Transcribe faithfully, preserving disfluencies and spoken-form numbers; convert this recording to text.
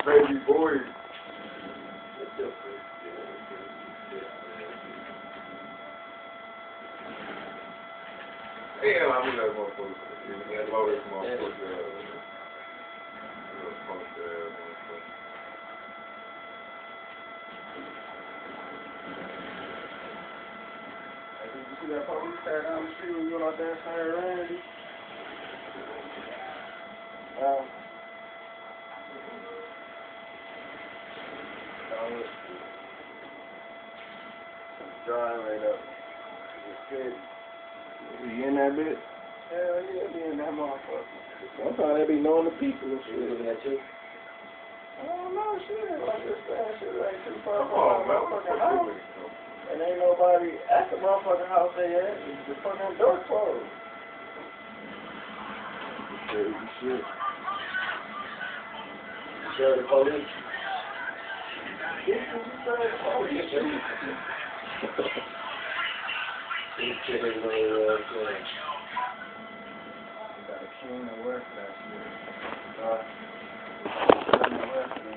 baby boy. Damn, I'm in that motherfucker. That lowest motherfucker. You see that police car down the street when you went out there and started running? Um, drive right up. It's good. You in that bitch? Hell yeah, be in that motherfucker. Sometimes they be knowing the people and shit. Looking at you? I don't know, shit. Like this man, shit like too far Come from on, my man. motherfucking house. And ain't nobody at the motherfucking house they at. The fucking door closed. Crazy shit. Tell the police. This is the police. These chickens know what I'm saying. You got a king to work for that shit. Uh, king to work for that.